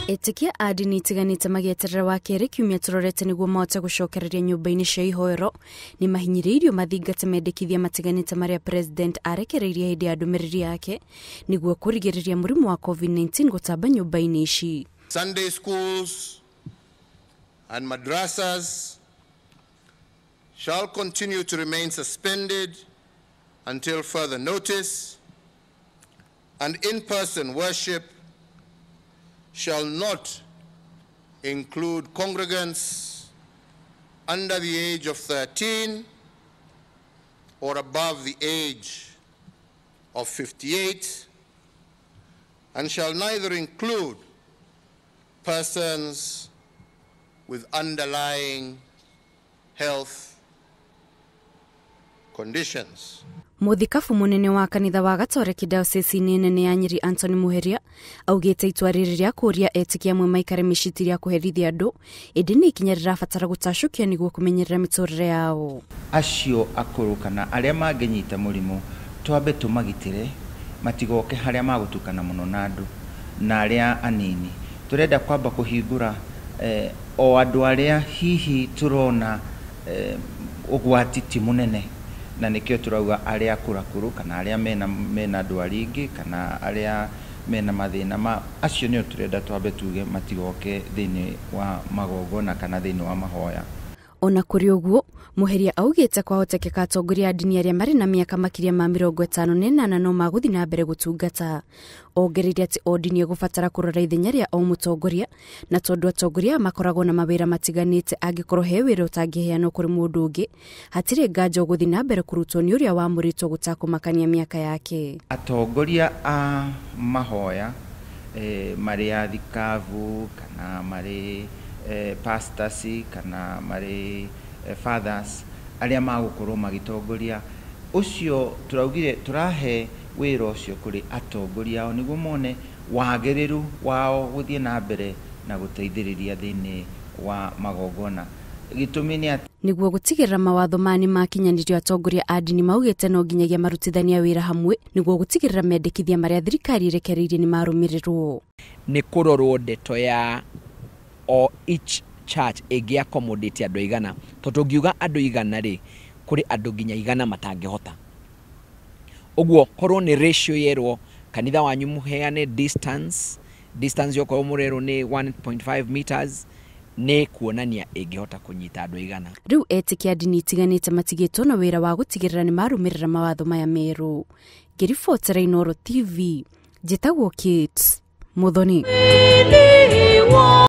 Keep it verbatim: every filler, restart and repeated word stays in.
Etikia a ndini itiganite magieterera wa keri kiumia turorete niguo mahote gucokereria nyumba-ini cia ihoero ni mahinyiriirio mathingate mendekithia matiganite maria president arekereirie hindi ya ndumiriri yake niguo kurigiriria murimu wa covid nineteen gutamba nyumba-ini ici. Sunday schools and madrasas shall continue to remain suspended until further notice, and in-person worship shall not include congregants under the age of thirteen or above the age of fifty-eight, and shall neither include persons with underlying health conditions. Muthikafu munene wa kanitha wa Gatoreki diocese-ini nene ya Nyeri Anthony Muheria augite itua riri ria kuria etikia amwe maikare miciti ria kuherithia andu indi ni ikinya rirabatara gutacukia niguo kumenyerera miturire yao. Acio akuru kana aria mangenyita murimu twambe tumagitire matigoke haria magutukana muno na andu na aria anini. Turenda kwamba kuhingura eh, o andu aria hihi turona eh, ugwati ti munene na nikio turauga aria kurakuru kana aria mena mena ndwari ingi kana aria mena mathina ma acio nio turenda twambe tuge matigoke thini wa magogona kana thini wa mahoya. Ona kuri uguo Muheria augite kwahotekeka atongoria a ndini aria mari na miaka makiria ma mirongo itano na inana no maguthi na mbere gutungata. Ongereire ati o ndini egubatara kurora ithenya ria o mutongoria na tondu atongoria makoragwo na mawira matiganite angikorwo he wira utangiheanwo kuri mundu ungi hatire nganja guthi na mbere kurutwo ni uria wamuritwo gutakumakania miaka yake. Atongoria a mahoya eh, mari athikavu kana mari eh, pastors kana mari eh, fathers aria magukorwo magitongoria ucio turaugire turahe wira ucio kuri atongoria ao niguo mone wagiriru wao guthie na mbere na guteithiriria thini wa magogona. Gitumi ni ati niguo gutigirira mawatho mani makinyanirio atongoria a ndini maugite no nginyagia marutithania wira hamwe niguo gutigirira mendekithia maria thirikari irekereirie ni marumirirwo. Ni kurorwo ndeto ya o each church egi accommodate andu igana tondu ngiuga andu igana ri kuri andu nginya igana matangihota. Uguo korwo ni ratio yerwo kanitha wanyu muheane distance distance yoko murero ni one point five meters ne kuonania ingihota kunyita andu igana. Riu etikia ndini itiganite matigitwo na wira wa gutigirira ni marumirira mawatho maya meru. Ngiribotera Inooro T V, njitagwo Kate Muthoni.